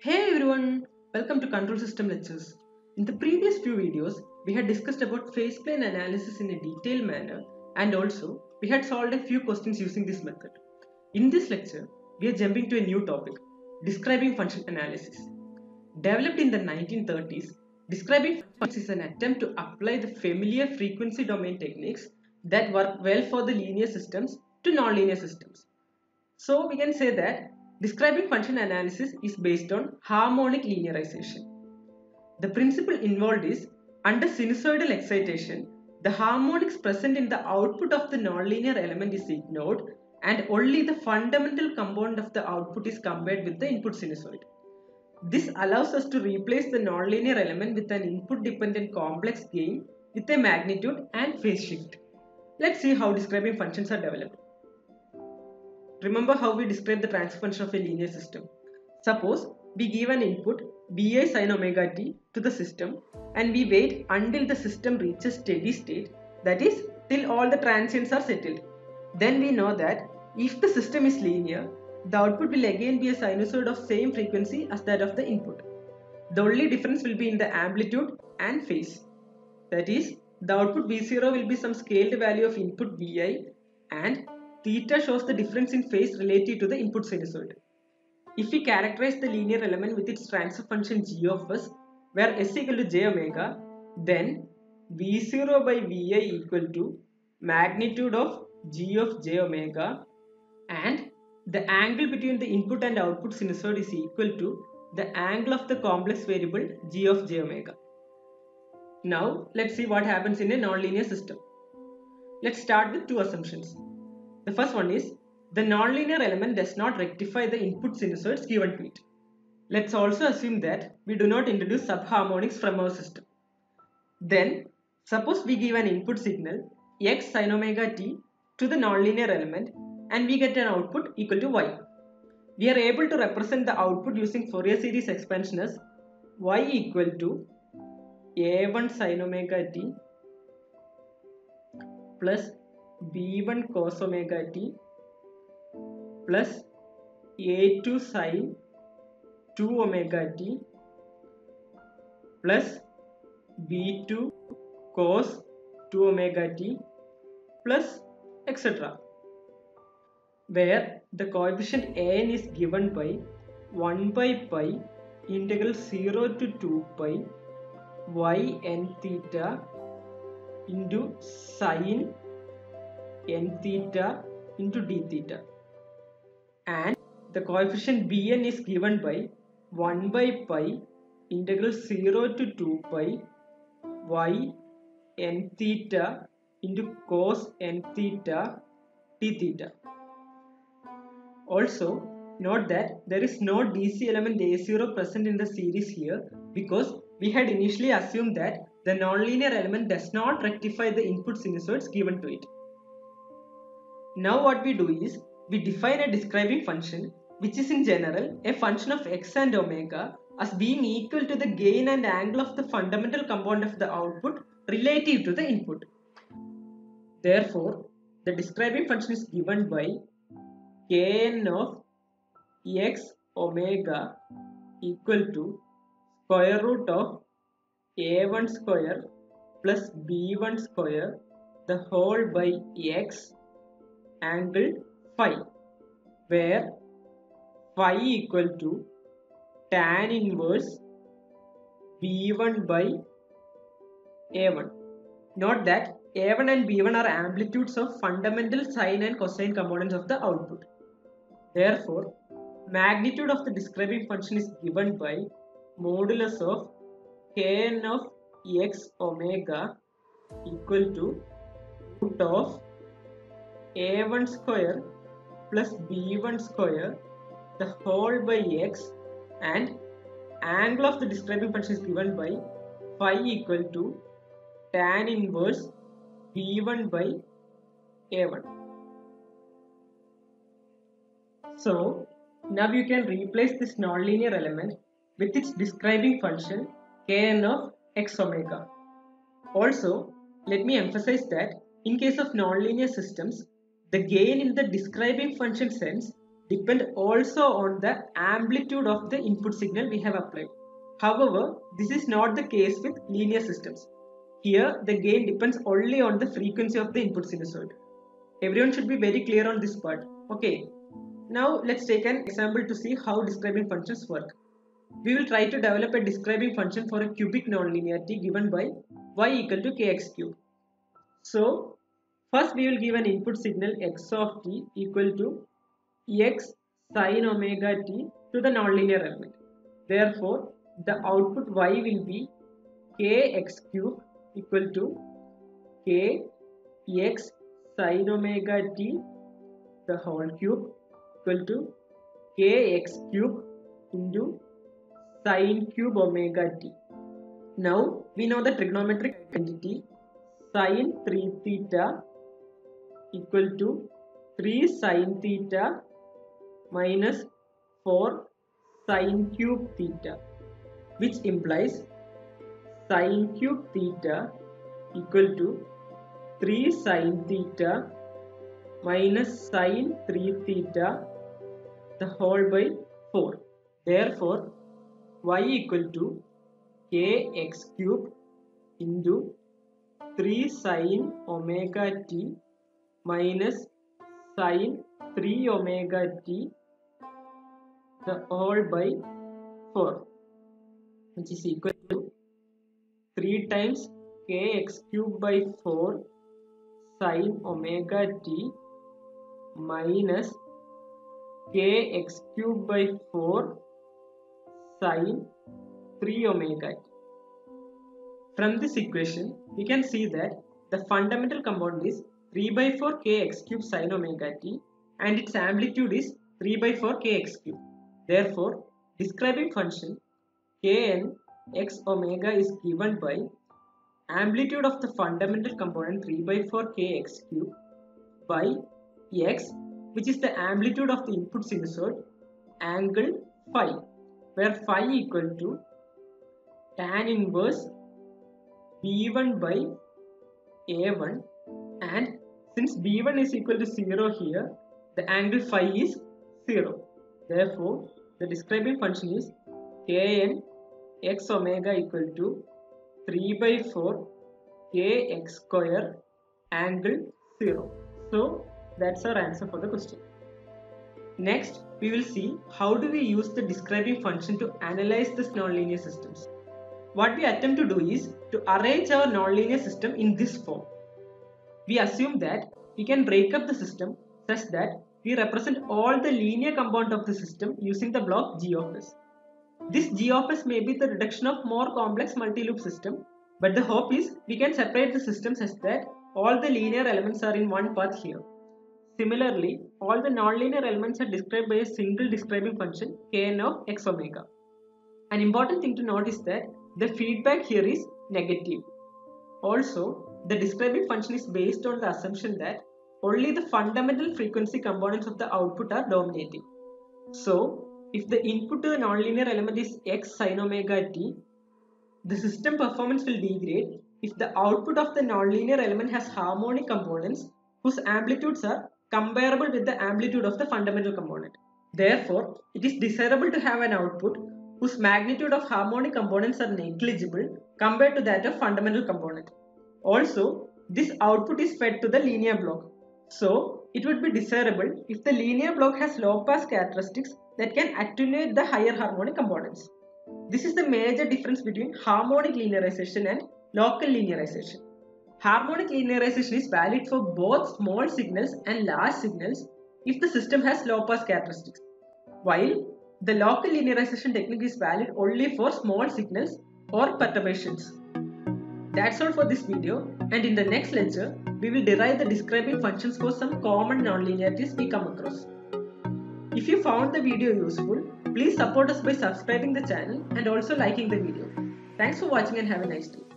Hey everyone, welcome to Control System Lectures. In the previous few videos, we had discussed about phase plane analysis in a detailed manner and also we had solved a few questions using this method. In this lecture, we are jumping to a new topic, describing function analysis. Developed in the 1930s, describing functions is an attempt to apply the familiar frequency domain techniques that work well for the linear systems to nonlinear systems. So we can say that describing function analysis is based on harmonic linearization. The principle involved is under sinusoidal excitation, the harmonics present in the output of the nonlinear element is ignored and only the fundamental component of the output is compared with the input sinusoid. This allows us to replace the nonlinear element with an input dependent complex gain with a magnitude and phase shift. Let's see how describing functions are developed. Remember how we describe the transfer function of a linear system. Suppose we give an input Vi sin omega t to the system and we wait until the system reaches steady state, that is till all the transients are settled. Then we know that if the system is linear, the output will again be a sinusoid of same frequency as that of the input. The only difference will be in the amplitude and phase. That is, the output V0 will be some scaled value of input Vi and theta shows the difference in phase relative to the input sinusoid. If we characterize the linear element with its transfer function g of s, where s equal to j omega, then V0 by Vi equal to magnitude of g of j omega and the angle between the input and output sinusoid is equal to the angle of the complex variable g of j omega. Now let's see what happens in a nonlinear system. Let's start with two assumptions. The first one is the nonlinear element does not rectify the input sinusoids given to it. Let's also assume that we do not introduce subharmonics from our system. Then suppose we give an input signal x sin omega t to the nonlinear element and we get an output equal to y. We are able to represent the output using Fourier series expansion as y equal to a1 sin omega t plus b1 cos omega t plus a2 sin 2 omega t plus b2 cos 2 omega t plus etc. where the coefficient an is given by 1 by pi integral 0 to 2 pi y n theta into sin n theta into d theta, and the coefficient bn is given by 1 by pi integral 0 to 2 pi y n theta into cos n theta d theta. Also note that there is no DC element A0 present in the series here because we had initially assumed that the nonlinear element does not rectify the input sinusoids given to it. Now what we do is we define a describing function which is in general a function of x and omega as being equal to the gain and angle of the fundamental component of the output relative to the input. Therefore, the describing function is given by kn of x omega equal to square root of a1 square plus b1 square the whole by x angle phi, where phi equal to tan inverse b1 by a1. Note that a1 and b1 are amplitudes of fundamental sine and cosine components of the output. Therefore, magnitude of the describing function is given by modulus of kn of x omega equal to root of a1 square plus b1 square the whole by x, and angle of the describing function is given by phi equal to tan inverse b1 by a1. So now you can replace this nonlinear element with its describing function kn of x omega. Also, let me emphasize that in case of nonlinear systems, the gain in the describing function sense depend also on the amplitude of the input signal we have applied. However, this is not the case with linear systems. Here, the gain depends only on the frequency of the input sinusoid. Everyone should be very clear on this part. Okay. Now, let's take an example to see how describing functions work. We will try to develop a describing function for a cubic nonlinearity given by y equal to kx cube. So, first we will give an input signal x of t equal to x sin omega t to the nonlinear element. Therefore, the output y will be kx cube equal to kx sin omega t the whole cube equal to kx cube into sin cube omega t. Now we know the trigonometric identity sin 3 theta equal to 3 sin theta minus 4 sin cube theta, which implies sin cube theta equal to 3 sin theta minus sin 3 theta the whole by 4. Therefore, y equal to kx cube into 3 sin omega t minus sin 3 omega t the whole by 4, which is equal to 3 times kx cube by 4 sin omega t minus kx cube by 4 sin 3 omega t. From this equation, we can see that the fundamental component is 3 by 4 kx cube sin omega t and its amplitude is 3 by 4 kx cube. Therefore, describing function kn x omega is given by amplitude of the fundamental component 3 by 4 kx cube by x, which is the amplitude of the input sinusoid, angle phi, where phi equal to tan inverse b1 by a1, and since b1 is equal to 0 here, the angle phi is 0. Therefore, the describing function is kn x omega equal to 3 by 4 kx square angle 0. So, that's our answer for the question. Next, we will see how do we use the describing function to analyze the nonlinear systems. What we attempt to do is to arrange our nonlinear system in this form. We assume that we can break up the system such that we represent all the linear component of the system using the block g of s. This g of s may be the reduction of more complex multi-loop system, but the hope is we can separate the system such that all the linear elements are in one path here. Similarly, all the nonlinear elements are described by a single describing function kn of x omega. An important thing to note is that the feedback here is negative. Also, the describing function is based on the assumption that only the fundamental frequency components of the output are dominating. So, if the input to the nonlinear element is x sin omega t, the system performance will degrade if the output of the nonlinear element has harmonic components whose amplitudes are comparable with the amplitude of the fundamental component. Therefore, it is desirable to have an output whose magnitude of harmonic components are negligible compared to that of fundamental component. Also, this output is fed to the linear block. So, it would be desirable if the linear block has low pass characteristics that can attenuate the higher harmonic components. This is the major difference between harmonic linearization and local linearization. Harmonic linearization is valid for both small signals and large signals if the system has low pass characteristics, while the local linearization technique is valid only for small signals or perturbations. That's all for this video, and in the next lecture, we will derive the describing functions for some common nonlinearities we come across. If you found the video useful, please support us by subscribing the channel and also liking the video. Thanks for watching and have a nice day.